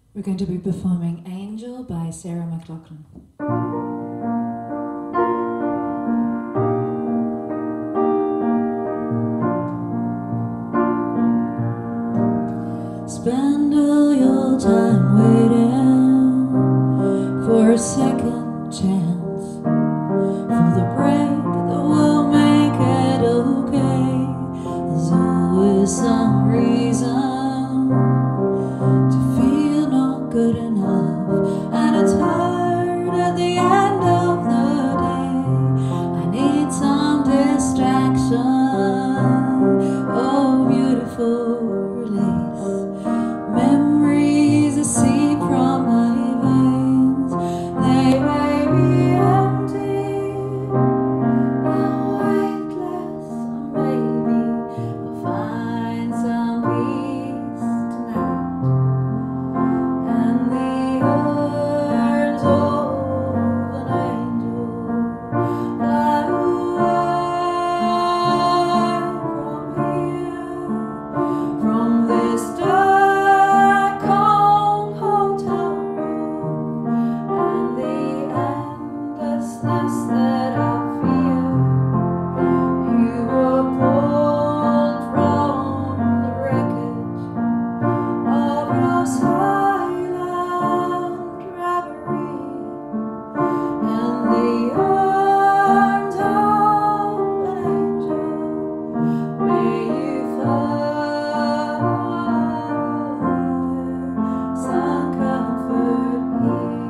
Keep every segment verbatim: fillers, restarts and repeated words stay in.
We're going to be performing Angel by Sarah McLachlan. Spend all your time waiting for a second chance, for the break that will make it okay. There's always some reason to feel not good enough, and it's hard at the end of the day. I need some distraction, oh beautiful release. Memories that seep from my veins, they may be empty and weightless, or maybe I'll find some peace tonight. And the arms of an angel fly away from here, from this dark, cold hotel room, and the endlessness that I feel. You were pulled from the wreckage of your silent reverie, and the arms of an angel, may you find some comfort here.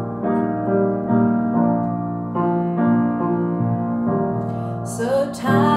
So time